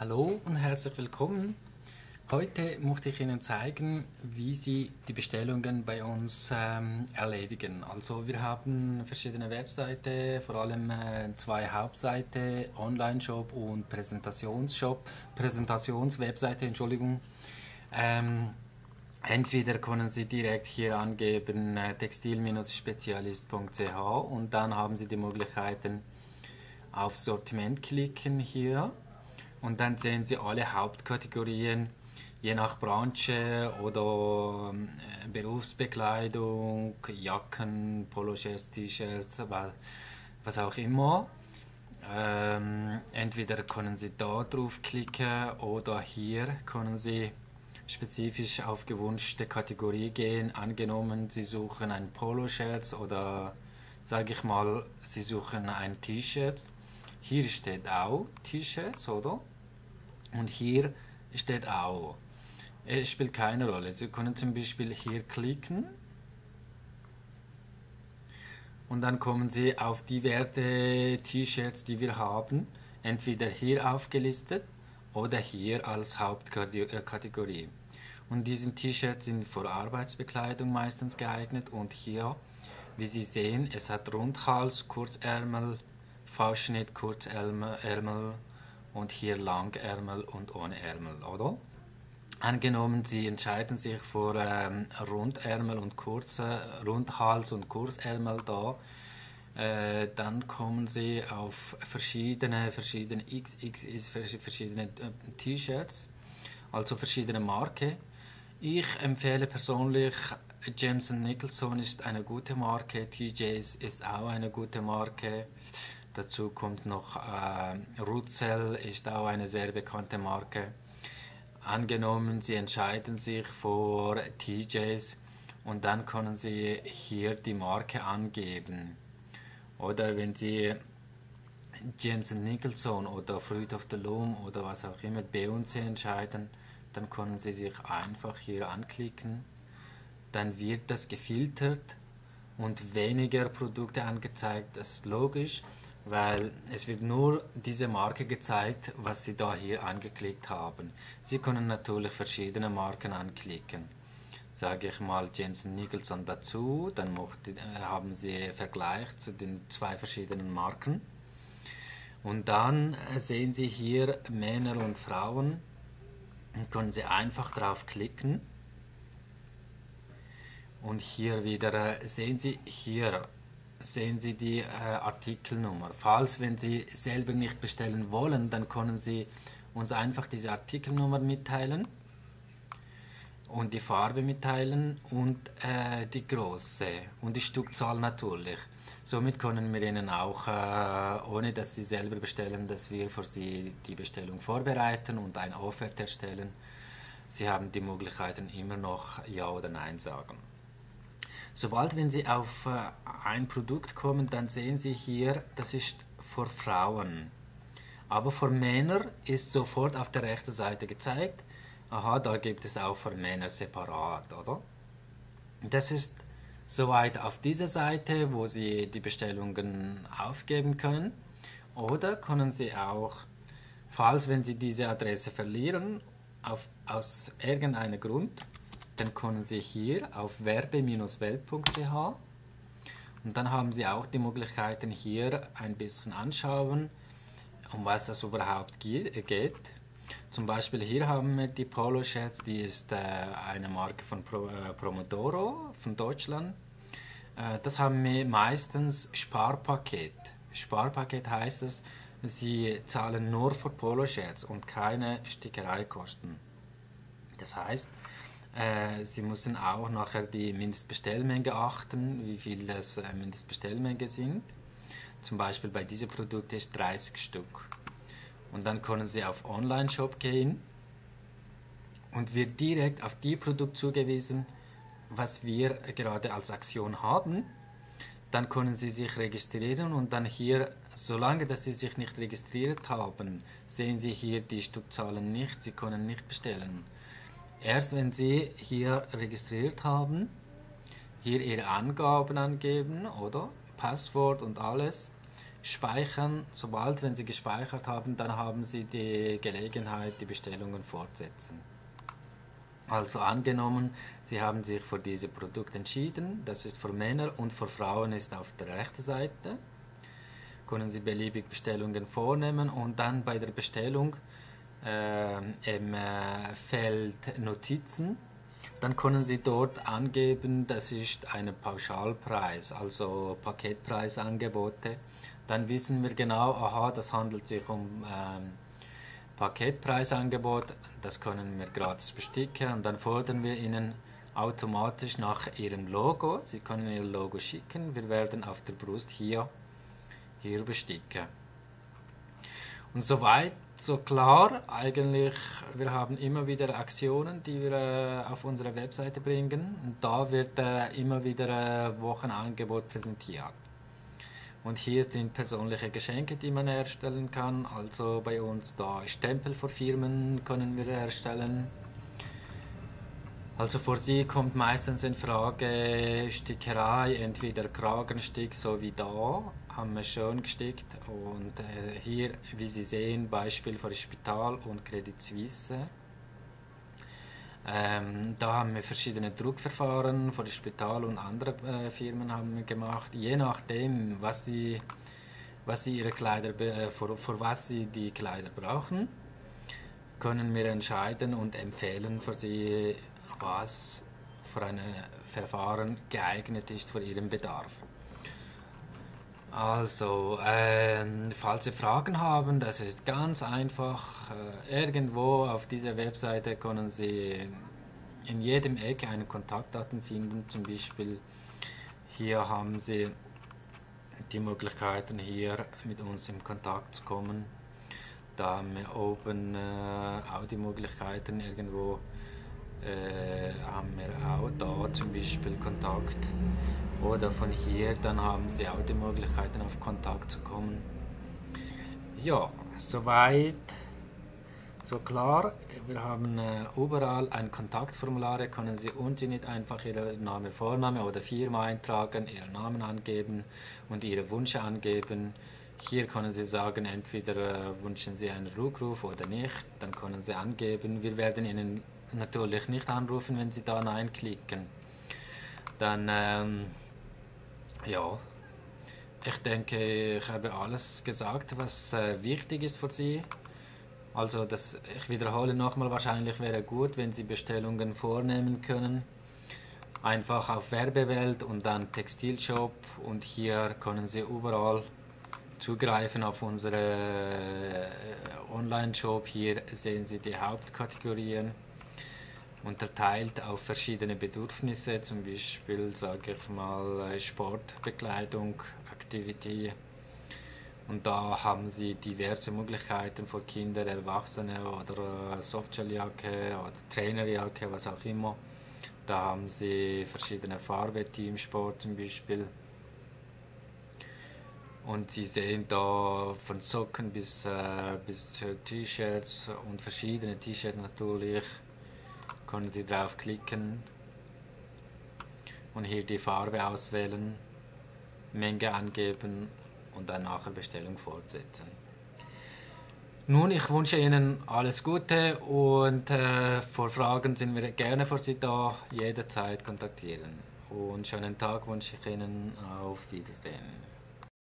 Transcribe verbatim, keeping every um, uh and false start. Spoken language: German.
Hallo und herzlich willkommen. Heute möchte ich Ihnen zeigen, wie Sie die Bestellungen bei uns ähm, erledigen. Also wir haben verschiedene Webseiten, vor allem äh, zwei Hauptseiten, Online-Shop und Präsentationsshop, Präsentationswebseite, Entschuldigung. Ähm, Entweder können Sie direkt hier angeben äh, textil-spezialist punkt c h und dann haben Sie die Möglichkeiten auf Sortiment klicken hier und dann sehen Sie alle Hauptkategorien, je nach Branche oder äh, Berufsbekleidung, Jacken, Poloshirts, T-Shirts, was, was auch immer. Ähm, entweder können Sie da draufklicken oder hier können Sie spezifisch auf gewünschte Kategorie gehen. Angenommen, Sie suchen ein Poloshirts oder sage ich mal, Sie suchen ein T-Shirt. Hier steht auch T-Shirts, oder? Und hier steht auch. Es spielt keine Rolle. Sie können zum Beispiel hier klicken und dann kommen Sie auf diverse T-Shirts, die wir haben. Entweder hier aufgelistet oder hier als Hauptkategorie. Und diese T-Shirts sind für Arbeitsbekleidung meistens geeignet. Und hier, wie Sie sehen, es hat Rundhals, Kurzärmel, V-Schnitt, Kurzärmel und hier Langärmel und ohne Ärmel, oder? Angenommen, Sie entscheiden sich für ähm, Rundärmel und kurze Rundhals und Kurzärmel da, äh, dann kommen Sie auf verschiedene, verschiedene X X S, verschiedene äh, T-Shirts, also verschiedene Marken. Ich empfehle persönlich, Jameson Nicholson ist eine gute Marke, T Js ist auch eine gute Marke. Dazu kommt noch äh, Rutzell, ist auch eine sehr bekannte Marke. Angenommen, Sie entscheiden sich für T Js und dann können Sie hier die Marke angeben. Oder wenn Sie Jameson Nicholson oder Fruit of the Loom oder was auch immer B und C entscheiden, dann können Sie sich einfach hier anklicken. Dann wird das gefiltert und weniger Produkte angezeigt. Das ist logisch, weil es wird nur diese Marke gezeigt, was Sie da hier angeklickt haben. Sie können natürlich verschiedene Marken anklicken. Sage ich mal Jameson Nicholson dazu, dann haben Sie Vergleich zu den zwei verschiedenen Marken. Und dann sehen Sie hier Männer und Frauen und können Sie einfach drauf klicken. Und hier wieder sehen Sie hier sehen Sie die äh, Artikelnummer. Falls, wenn Sie selber nicht bestellen wollen, dann können Sie uns einfach diese Artikelnummer mitteilen und die Farbe mitteilen und äh, die Größe und die Stückzahl natürlich. Somit können wir Ihnen auch, äh, ohne dass Sie selber bestellen, dass wir für Sie die Bestellung vorbereiten und eine Offerte erstellen. Sie haben die Möglichkeiten immer noch Ja oder Nein sagen. Sobald, wenn Sie auf äh, ein Produkt kommen, dann sehen Sie hier, das ist für Frauen. Aber für Männer ist sofort auf der rechten Seite gezeigt, aha, da gibt es auch für Männer separat, oder? Das ist soweit auf dieser Seite, wo Sie die Bestellungen aufgeben können. Oder können Sie auch, falls wenn Sie diese Adresse verlieren, auf, aus irgendeinem Grund, dann können Sie hier auf werbe Bindestrich welt punkt c h und dann haben Sie auch die Möglichkeiten hier ein bisschen anschauen, um was das überhaupt geht. Zum Beispiel hier haben wir die Poloshirts, die ist äh, eine Marke von Pro, äh, Promodoro von Deutschland. Äh, das haben wir meistens Sparpaket. Sparpaket heißt es, Sie zahlen nur für Poloshirts und keine Stickereikosten. Das heißt, Äh, Sie müssen auch nachher die Mindestbestellmenge achten, wie viel das äh, Mindestbestellmenge sind. Zum Beispiel bei diesem Produkt ist dreißig Stück. Und dann können Sie auf Online-Shop gehen und wird direkt auf die Produkt zugewiesen, was wir gerade als Aktion haben. Dann können Sie sich registrieren und dann hier, solange dass Sie sich nicht registriert haben, sehen Sie hier die Stückzahlen nicht, Sie können nicht bestellen. Erst wenn Sie hier registriert haben, hier Ihre Angaben angeben, oder? Passwort und alles, speichern. Sobald, wenn Sie gespeichert haben, dann haben Sie die Gelegenheit, die Bestellungen fortsetzen. Also angenommen, Sie haben sich für dieses Produkt entschieden, das ist für Männer und für Frauen ist auf der rechten Seite. Können Sie beliebig Bestellungen vornehmen und dann bei der Bestellung äh, im äh, Feld Notizen, dann können Sie dort angeben, das ist ein Pauschalpreis, also Paketpreisangebote. Dann wissen wir genau, aha, das handelt sich um ähm, Paketpreisangebot, das können wir gratis besticken und dann fordern wir Ihnen automatisch nach Ihrem Logo. Sie können Ihr Logo schicken, wir werden auf der Brust hier, hier besticken. Und soweit, so klar, eigentlich, wir haben immer wieder Aktionen, die wir äh, auf unsere Webseite bringen und da wird äh, immer wieder ein äh, Wochenangebot präsentiert. Und hier sind persönliche Geschenke, die man erstellen kann. Also bei uns da Stempel für Firmen können wir erstellen. Also für Sie kommt meistens in Frage Stickerei, entweder Kragenstick, so wie da, haben wir schön gestickt. Und äh, hier, wie Sie sehen, Beispiel für Spital und Credit Suisse. Ähm, da haben wir verschiedene Druckverfahren für das Spital und andere äh, Firmen haben wir gemacht. Je nachdem, was sie, was sie ihre Kleider, äh, für, für was sie die Kleider brauchen, können wir entscheiden und empfehlen für sie, was für ein Verfahren geeignet ist für ihren Bedarf. Also, ähm, falls Sie Fragen haben, das ist ganz einfach. Äh, irgendwo auf dieser Webseite können Sie in jedem Ecke eine Kontaktdaten finden. Zum Beispiel hier haben Sie die Möglichkeiten, hier mit uns in Kontakt zu kommen. Da haben wir oben äh, auch die Möglichkeiten irgendwo. Äh, haben wir auch da zum Beispiel Kontakt oder von hier, dann haben Sie auch die Möglichkeiten auf Kontakt zu kommen. Ja, soweit, so klar. Wir haben äh, überall ein Kontaktformular, können Sie unten nicht einfach Ihren Name, Vorname oder Firma eintragen, Ihren Namen angeben und Ihre Wünsche angeben. Hier können Sie sagen, entweder äh, wünschen Sie einen Rückruf oder nicht, dann können Sie angeben. Wir werden Ihnen natürlich nicht anrufen, wenn Sie da Nein klicken. Dann, ähm, ja, ich denke, ich habe alles gesagt, was äh, wichtig ist für Sie. Also, das, ich wiederhole nochmal, wahrscheinlich wäre gut, wenn Sie Bestellungen vornehmen können. Einfach auf Werbewelt und dann Textilshop und hier können Sie überall zugreifen auf unsere äh, Online-Shop. Hier sehen Sie die Hauptkategorien unterteilt auf verschiedene Bedürfnisse, zum Beispiel, sage ich mal, Sportbekleidung, Activity. Und da haben Sie diverse Möglichkeiten für Kinder, Erwachsene oder Softshelljacke oder Trainerjacke, was auch immer. Da haben Sie verschiedene Farben, Teamsport zum Beispiel. Und Sie sehen da von Socken bis, äh, bis T-Shirts und verschiedene T-Shirts natürlich. Können Sie draufklicken und hier die Farbe auswählen, Menge angeben und dann nachher Bestellung fortsetzen. Nun, ich wünsche Ihnen alles Gute und äh, für Fragen sind wir gerne für Sie da, jederzeit kontaktieren. Und schönen Tag wünsche ich Ihnen, auf Wiedersehen.